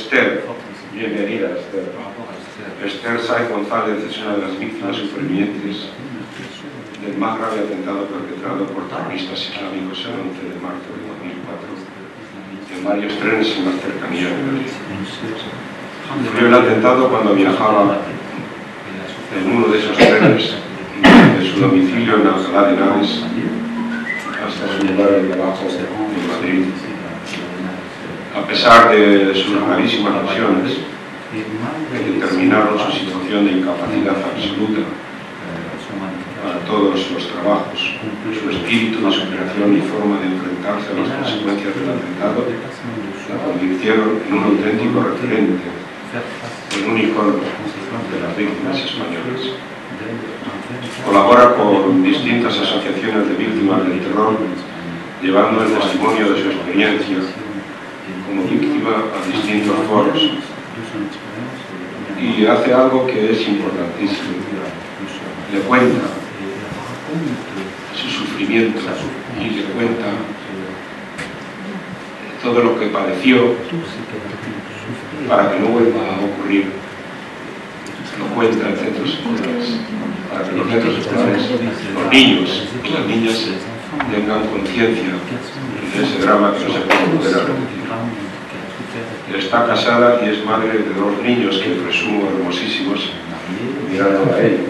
Esther, bienvenida Esther. Esther Saiz González es una de las víctimas supervivientes del más grave atentado perpetrado por terroristas islámicos el 11 de marzo de 2004 en varios trenes en las cercanías de Madrid. Sufrió el atentado cuando viajaba en uno de esos trenes de su domicilio en Alcalá de Henares hasta su lugar de trabajo en Madrid. A pesar de sus gravísimas lesiones que determinaron su situación de incapacidad absoluta para todos los trabajos, su espíritu de superación y forma de enfrentarse a las consecuencias del atentado la convirtieron en un auténtico referente, en un icono de las víctimas españolas. Colabora con distintas asociaciones de víctimas del terror, llevando el testimonio de su experiencia como víctima a distintos foros, y hace algo que es importantísimo: le cuenta su sufrimiento y le cuenta todo lo que padeció para que no vuelva a ocurrir. Lo cuenta en centros escolares, para que los centros escolares, los niños y las niñas tengan conciencia de ese drama que no se puede volver a repetir. Está casada y es madre de 2 niños que presumo hermosísimos, mirando a ella.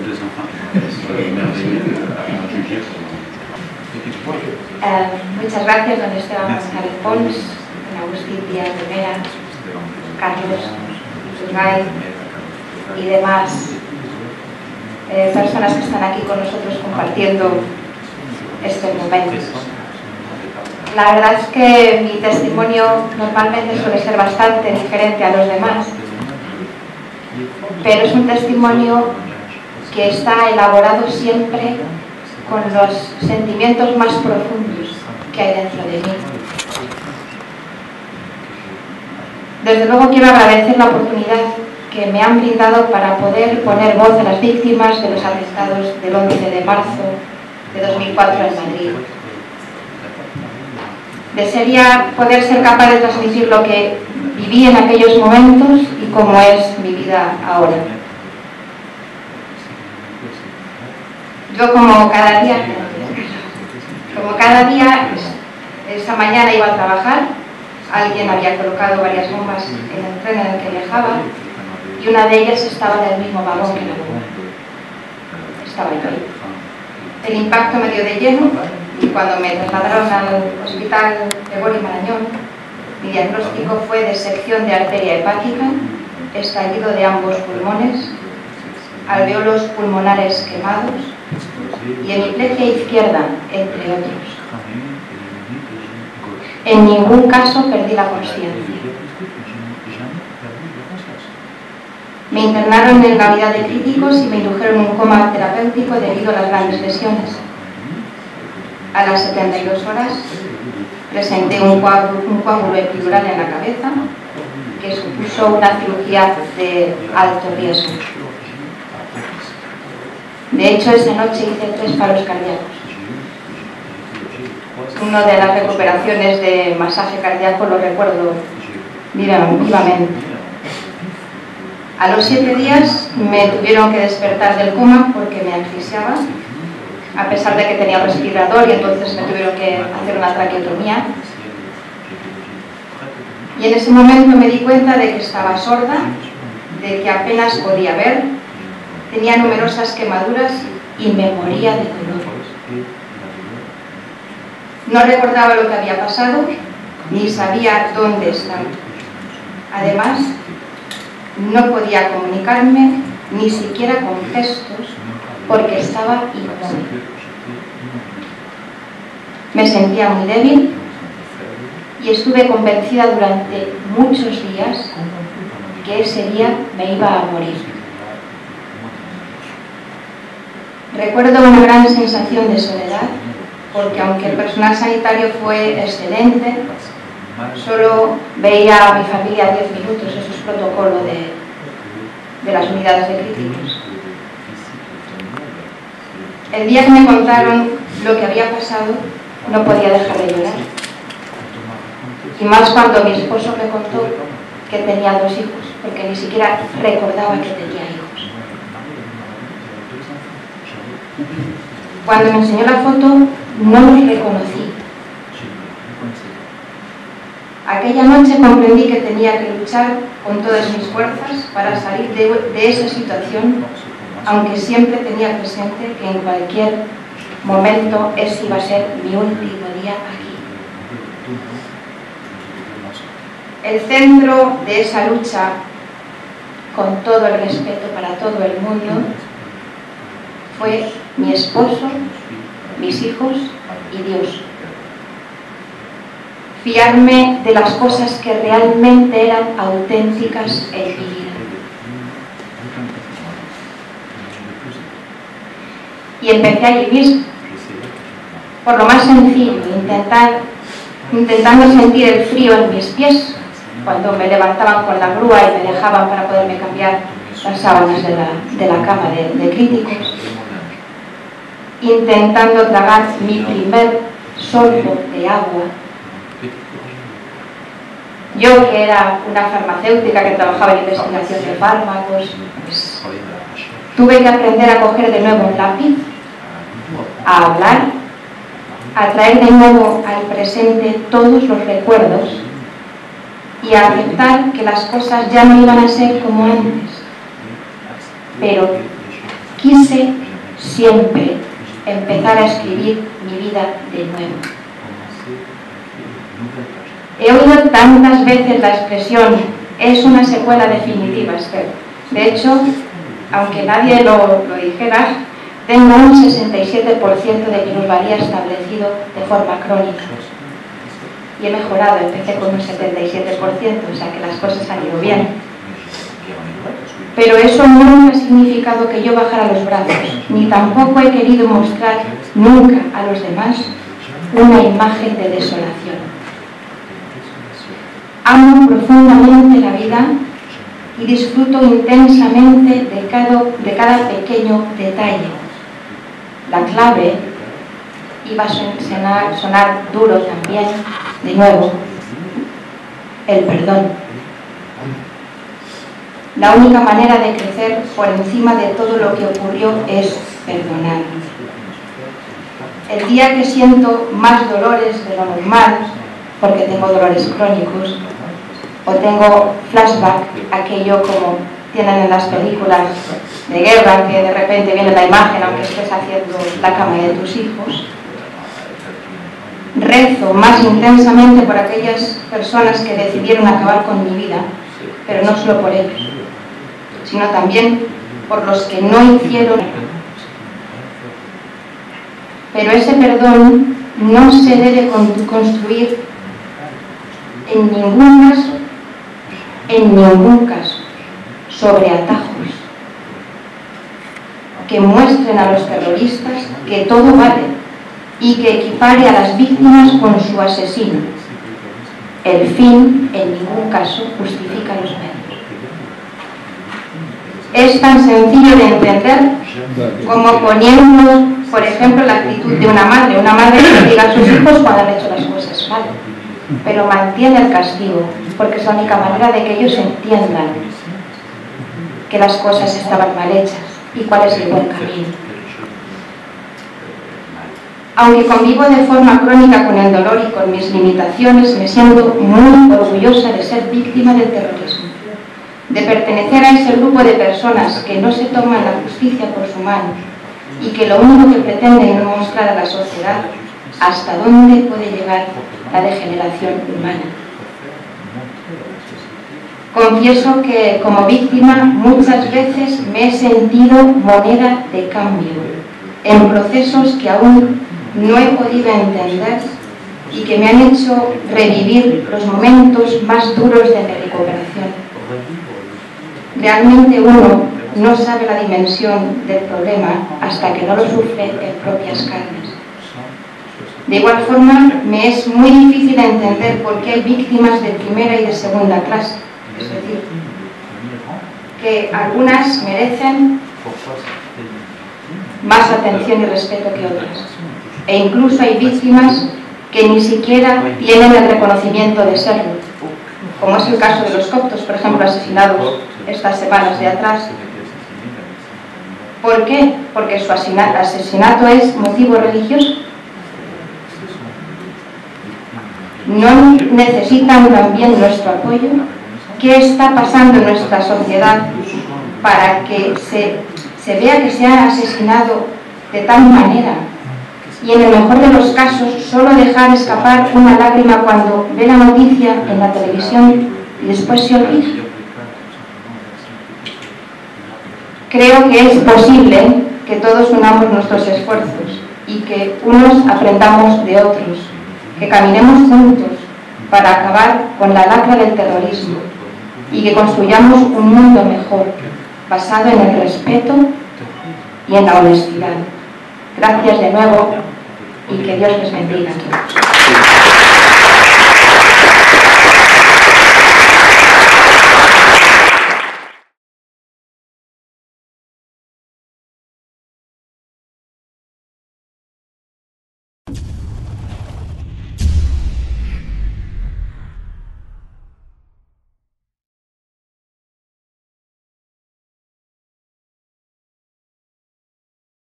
Muchas gracias, don Esteban González Pons, don Agustín Díaz de Mera, Carlos Iturgaiz y demás personas que están aquí con nosotros compartiendo este momento. La verdad es que mi testimonio normalmente suele ser bastante diferente a los demás, pero es un testimonio que está elaborado siempre con los sentimientos más profundos que hay dentro de mí. Desde luego quiero agradecer la oportunidad que me han brindado para poder poner voz a las víctimas de los atentados del 11 de marzo de 2004 en Madrid. Desearía poder ser capaz de transmitir lo que viví en aquellos momentos y cómo es mi vida ahora. Yo como cada día, esa mañana iba a trabajar, alguien había colocado varias bombas en el tren en el que viajaba y una de ellas estaba en el mismo vagón que la bomba. Estaba yo. El impacto me dio de lleno y cuando me trasladaron al hospital de Gori Marañón, mi diagnóstico fue de sección de arteria hepática, estallido de ambos pulmones, alveolos pulmonares quemados y hemiplegia izquierda, entre otros. En ningún caso perdí la consciencia. Me internaron en la unidad de críticos y me indujeron un coma terapéutico debido a las grandes lesiones. A las 72 horas presenté un coágulo epidural en la cabeza que supuso una cirugía de alto riesgo. De hecho, esa noche hice 3 paros cardíacos. Una de las recuperaciones de masaje cardíaco lo recuerdo vivamente. A los 7 días me tuvieron que despertar del coma porque me asfixiaba, a pesar de que tenía respirador, y entonces me tuvieron que hacer una traqueotomía. Y en ese momento me di cuenta de que estaba sorda, de que apenas podía ver, tenía numerosas quemaduras y me moría de dolor. No recordaba lo que había pasado, ni sabía dónde estaba. Además, no podía comunicarme ni siquiera con gestos porque estaba inmóvil. Me sentía muy débil y estuve convencida durante muchos días que ese día me iba a morir. Recuerdo una gran sensación de soledad porque aunque el personal sanitario fue excelente, solo veía a mi familia 10 minutos, eso es protocolo de las unidades de críticos. El día que me contaron lo que había pasado, no podía dejar de llorar. Y más cuando mi esposo me contó que tenía 2 hijos, porque ni siquiera recordaba que tenía hijos. Cuando me enseñó la foto, no los reconocí. Aquella noche comprendí que tenía que luchar con todas mis fuerzas para salir de esa situación, aunque siempre tenía presente que en cualquier momento ese iba a ser mi último día aquí. El centro de esa lucha, con todo el respeto para todo el mundo, fue mi esposo, mis hijos y Dios. Fiarme de las cosas que realmente eran auténticas en mi vida. Y empecé allí mismo, por lo más sencillo, intentando sentir el frío en mis pies cuando me levantaban con la grúa y me dejaban para poderme cambiar las sábanas de la cama de críticos, intentando tragar mi primer sorbo de agua. Yo, que era una farmacéutica que trabajaba en investigación de fármacos, pues, tuve que aprender a coger de nuevo un lápiz, a hablar, a traer de nuevo al presente todos los recuerdos y a aceptar que las cosas ya no iban a ser como antes. Pero quise siempre empezar a escribir mi vida de nuevo. He oído tantas veces la expresión "es una secuela definitiva, Esther". De hecho, aunque nadie lo dijera, tengo un 67% de minusvalía establecido de forma crónica. Y he mejorado, empecé con un 77%, o sea que las cosas han ido bien. Pero eso nunca ha significado que yo bajara los brazos, ni tampoco he querido mostrar nunca a los demás una imagen de desolación. Amo profundamente la vida y disfruto intensamente de cada pequeño detalle. La clave, iba a sonar duro también, de nuevo, el perdón. La única manera de crecer por encima de todo lo que ocurrió es perdonar. El día que siento más dolores de lo normal, porque tengo dolores crónicos, o tengo flashback, aquello como tienen en las películas de guerra, que de repente viene la imagen aunque estés haciendo la cama de tus hijos, rezo más intensamente por aquellas personas que decidieron acabar con mi vida, pero no solo por ellos, sino también por los que no hicieron. Pero ese perdón no se debe construir en ningún caso, sobre atajos que muestren a los terroristas que todo vale y que equipare a las víctimas con su asesino. El fin, en ningún caso, justifica los medios. Es tan sencillo de entender como poniendo, por ejemplo, la actitud de una madre que diga a sus hijos cuando han hecho las cosas mal, pero mantiene el castigo, porque es la única manera de que ellos entiendan que las cosas estaban mal hechas y cuál es el buen camino. Aunque convivo de forma crónica con el dolor y con mis limitaciones, me siento muy orgullosa de ser víctima del terrorismo, de pertenecer a ese grupo de personas que no se toman la justicia por su mano y que lo único que pretenden es mostrar a la sociedad hasta dónde puede llegar la degeneración humana. Confieso que como víctima muchas veces me he sentido moneda de cambio en procesos que aún no he podido entender y que me han hecho revivir los momentos más duros de mi recuperación. Realmente uno no sabe la dimensión del problema hasta que no lo sufre en propias carnes. De igual forma, me es muy difícil entender por qué hay víctimas de primera y de segunda clase. Es decir, que algunas merecen más atención y respeto que otras. E incluso hay víctimas que ni siquiera tienen el reconocimiento de serlo. como es el caso de los coptos, por ejemplo, asesinados estas semanas de atrás. ¿Por qué? Porque su asesinato es motivo religioso. ¿No necesitan también nuestro apoyo? ¿Qué está pasando en nuestra sociedad para que se vea que se ha asesinado de tal manera? Y en el mejor de los casos, solo dejar escapar una lágrima cuando ve la noticia en la televisión y después se olvida. Creo que es posible que todos unamos nuestros esfuerzos y que unos aprendamos de otros, que caminemos juntos para acabar con la lacra del terrorismo y que construyamos un mundo mejor, basado en el respeto y en la honestidad. Gracias de nuevo y que Dios les bendiga a todos.